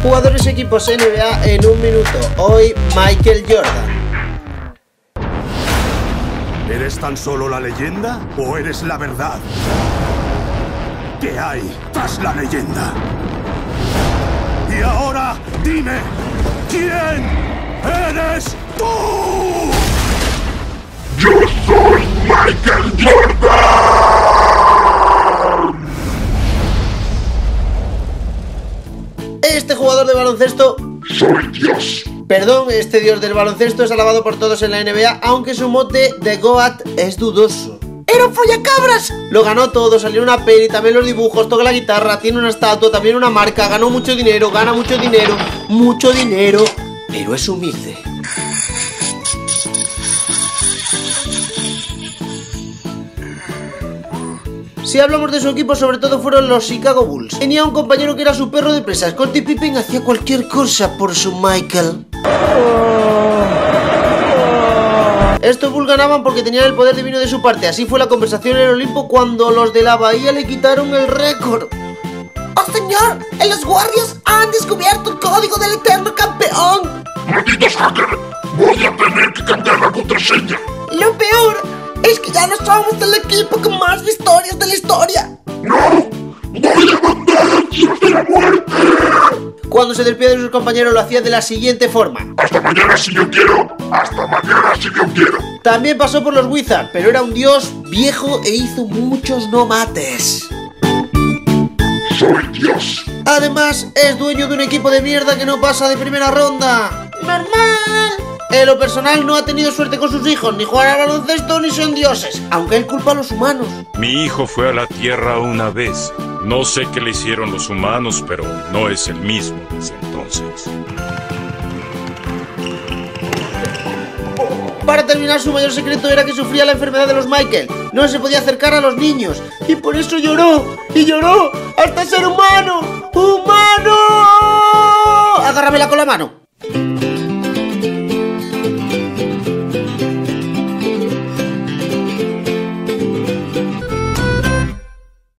Jugadores equipos NBA en un minuto. Hoy Michael Jordan. ¿Eres tan solo la leyenda o eres la verdad? ¿Qué hay tras la leyenda? Y ahora dime, ¿quién eres tú? ¡Yo soy Michael Jordan! Este jugador de baloncesto... ¡Soy Dios! Perdón, este dios del baloncesto es alabado por todos en la NBA, aunque su mote de GOAT es dudoso. ¡Era un follacabras! Lo ganó todo, salió una peli, también los dibujos, toca la guitarra, tiene una estatua, también una marca, ganó mucho dinero, gana mucho dinero, pero es humilde. Si hablamos de su equipo, sobre todo fueron los Chicago Bulls. Tenía un compañero que era su perro de presa. Scottie Pippen hacía cualquier cosa por su Michael. Estos Bulls ganaban porque tenían el poder divino de su parte. Así fue la conversación en el Olimpo cuando los de la Bahía le quitaron el récord. ¡Oh, señor! ¡En los Warriors han descubierto el código del eterno campeón! ¡Malditos hackers! ¡Voy a tener que cambiar la contraseña! Lo peor es que ya no somos el equipo con más victorias de la historia. ¡No! ¡Voy a mandar al dios de la muerte! Cuando se despide de sus compañeros lo hacía de la siguiente forma. ¡Hasta mañana si yo quiero! ¡Hasta mañana si yo quiero! También pasó por los Wizards, pero era un dios viejo e hizo muchos no mates. ¡Soy Dios! Además, es dueño de un equipo de mierda que no pasa de primera ronda. ¡Normal! En lo personal no ha tenido suerte con sus hijos, ni jugar al baloncesto ni son dioses, aunque él culpa a los humanos. Mi hijo fue a la Tierra una vez. No sé qué le hicieron los humanos, pero no es el mismo desde entonces. Para terminar, su mayor secreto era que sufría la enfermedad de los Michael. No se podía acercar a los niños. Y por eso lloró. Y lloró hasta ser humano. ¡Humano! Agárramela con la mano.